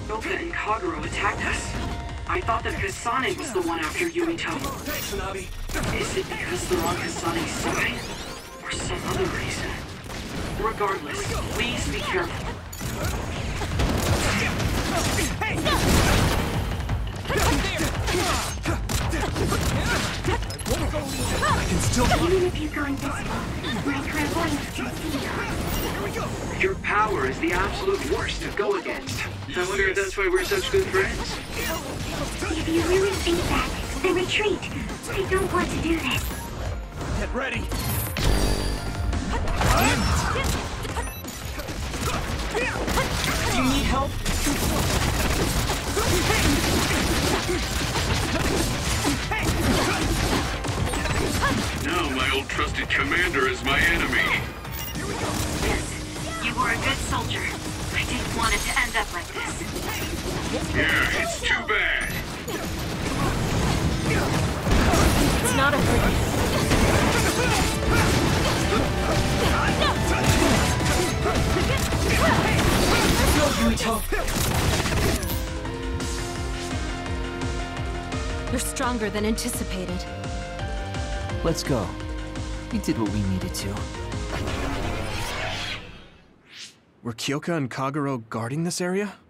Kyoka and Kagero attacked us. I thought that Kasane was the one after Yuito. Thanks, Tsunabi. Is it because they're on Kasane's side? Or some other reason? Regardless, please be careful. I can still... Even if you go invisible, my clairvoyance can see you. Your power is the absolute worst to go against. I wonder if that's why we're such good friends. If you really think that, then retreat. I don't want to do this. Get ready. Do you need help? Now my old trusted commander is my enemy. Yes, you were a good soldier. I didn't want it to end up like this. Yeah, it's too bad. It's not a hurt. No, Yuito. You're stronger than anticipated. Let's go. We did what we needed to. Were Kyoka and Kagero guarding this area?